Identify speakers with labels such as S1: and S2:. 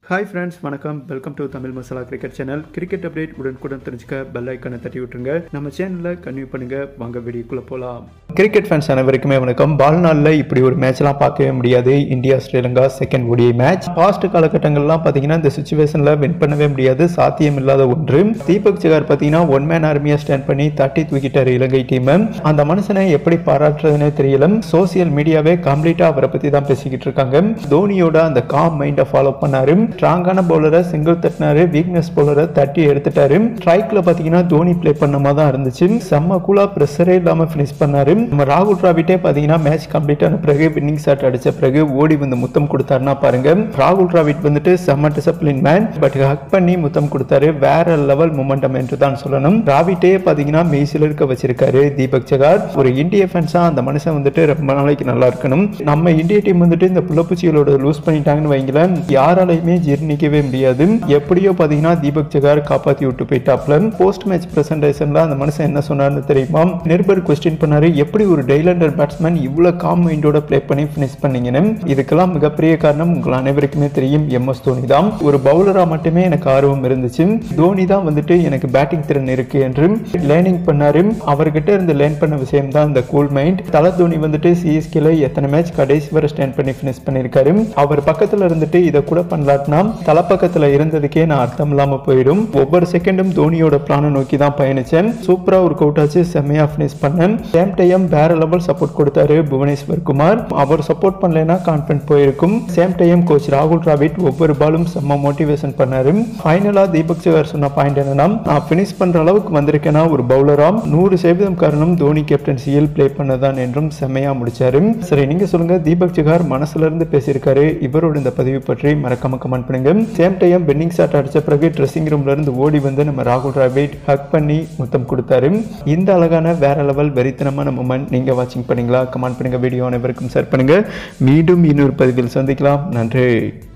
S1: Hi friends, வணக்கம். Welcome to Tamil Masala cricket channel. Cricket update உடனுக்குடன் தெரிஞ்சுக்க பெல் ஐக்கானை தட்டி விட்டுருங்க. நம்ம சேனலில் கன்டினியூ பண்ணுங்க. வாங்க வீடியோக்குள்ளே போகலாம். கிரிக்கெட் ஃபேன்ஸ் அனைவருக்குமே வணக்கம். வாழ்நாளில் இப்படி ஒரு மேட்ச்லாம் பார்க்கவே முடியாது. India Sri Lanka second ODI match. Past காலகட்டங்கள்லாம் பார்த்தீங்கன்னா இந்த சுச்சுவேஷனில் வின் பண்ணவே முடியாது, சாத்தியம் இல்லாத ஒன்று. தீபக் சகார் பார்த்தீங்கன்னா ஒன் மேன் ஆர்மியாக ஸ்டாண்ட் பண்ணி 30th விக்கெட் இலங்கை டீம். அந்த மனுஷனை எப்படி பாராட்டுறதுனே தெரியல. சோசியல் மீடியாவே கம்ப்ளீட்டாக அவரை பற்றி தான் பேசிக்கிட்டு இருக்காங்க. தோனியோட அந்த காம் மைண்டை ஃபாலோ பண்ணாரு. ஸ்ட்ராங்கான பவுலரை சிங்கிள் தட்டினாரு, வீக்னஸ் பவுலரை தட்டி எடுத்துட்டாரு. ஸ்ட்ரைக்ல பாத்தீங்கன்னா தோனி பிளே பண்ணமா தான் இருந்துச்சு. செம்ம கூலா பிரஷரே இல்லாம பினிஷ் பண்ணாரு. நம்ம ராகுல் டிராவிட்டே பாத்தீங்கன்னா மேட்ச் கம்ப்ளீட் ஆன பிறகு வின்னிங் ஷாட் அடிச்ச பிறகு ஓடி வந்து முத்தம் கொடுத்தாருன்னா பாருங்க. ராகுல் டிராவிட் வந்துட்டு செம்ம டிசிப்ளின் மேன், பட் ஹக் பண்ணி முத்தம் கொடுத்தாரு. வேற லெவல் மொமெண்டம் என்று தான் சொல்லணும். டிராவிட்டே பாத்தீங்கன்னா மெய்சில இருக்க வச்சிருக்காரு தீபக் சகார். ஒரு இந்திய ஃபேன்ஸா அந்த மனுஷன் வந்துட்டு ரொம்ப நாளைக்கு நல்லா இருக்கணும். நம்ம இந்திய டீம் வந்துட்டு இந்த புள்ளப்பூச்சிகளோட லூஸ் பண்ணிட்டாங்கன்னு வைங்களேன், யாராலையுமே ஜீர்ணிக்கவே முடியாது. எப்படியோ பாத்தீங்கன்னா தீபக் சகார் காப்பாத்தி விட்டு போயிட்டாப்ல. போஸ்ட் மேட்ச் பிரசன்டேஷன்ல அந்த மனுஷன் என்ன சொன்னார்னு தெரியுமா? நிருபர் क्वेश्चन பண்ணாரு, எப்படி ஒரு டெய்லண்டர் பேட்ஸ்மேன் இவ்வளவு காம் மைண்டோட ப்ளே பண்ணி ஃபினிஷ் பண்ணீங்கன்னு. இதுக்கெல்லாம் மிகப்பெரிய காரணம் உங்கள் அனைவருக்குமே தெரியும், MS தோனி தான். ஒரு பவுலரா மட்டுமே எனக்கு ஆர்வம் இருந்துச்சு, தோனி தான் வந்துட்டு எனக்கு பேட்டிங் திறன் இருக்கு என்று லேர்னிங் பண்ணாரு. அவர்கிட்ட இருந்து லேர்ன் பண்ண விஷயம் தான் இந்த கூல் மைண்ட். தல தோனி வந்துட்டு CSKல எத்தனை மேட்ச் கடைசி வரை ஸ்டாண்ட் பண்ணி ஃபினிஷ் பண்ணிருக்காரு. அவர் பக்கத்துல இருந்துட்டு இதை கூட பண்ணலாட்னா தலப்பக்கத்துல இருந்ததுக்கே நான் அர்த்தம் இல்லாம போயிடும். ஒவ்வொரு செகண்டும் தோனியோட பிளானை நோக்கி தான் பயணிச்சேன். சூப்பரா ஒரு கவுட் ஆச்சு, செம்மையா ஃபினிஷ் பண்ணேன். சேம் டைம் வேற லெவல் சப்போர்ட் கொடுத்தாரு புவனேஸ்வர். அவர் சப்போர்ட் பண்ணலைன்னா கான்ஃபிடன்ட் போயிருக்கும். சேம் டைம் கோச் ராகுல் டிராவிட் ஒவ்வொரு பாலும் செம்ம மோட்டிவேஷன் பண்ணாரு. ஃபைனலா தீபக் சகார் சொன்ன பாயிண்ட் என்னன்னா, நான் ஃபினிஷ் பண்ற அளவுக்கு வந்திருக்கேன்னா ஒரு பவுலரா 100% காரணம் தோனி கேப்டன்சியில் பிளே பண்ணதான் என்றும் செம்மையா முடிச்சாரு. சரி, நீங்க சொல்லுங்க, தீபக் சகார் மனசுல இருந்து பேசியிருக்காரு. இவரோட இந்த பதிவு பற்றி மறக்காம கமெண்ட் பண்ணுங்க. சேம் டைம் வின்னிங் ஷாட் அடிச்ச பிறகு ட்ரெஸ்ஸிங் ரூம்ல இருந்து ஓடி வந்து நம்ம ராகுல் டிராவிட் ஹக் பண்ணி முத்தம் கொடுத்தாரு. இந்த அழகான வேற லெவல் வெறித்தனமான மொமெண்ட் நீங்க வாட்சிங் பண்ணீங்களா? கமெண்ட் பண்ணுங்க, வீடியோ அனைவருக்கும் ஷேர் பண்ணுங்க. மீண்டும் இன்னொரு பதிவில் சந்திக்கலாம். நன்றி.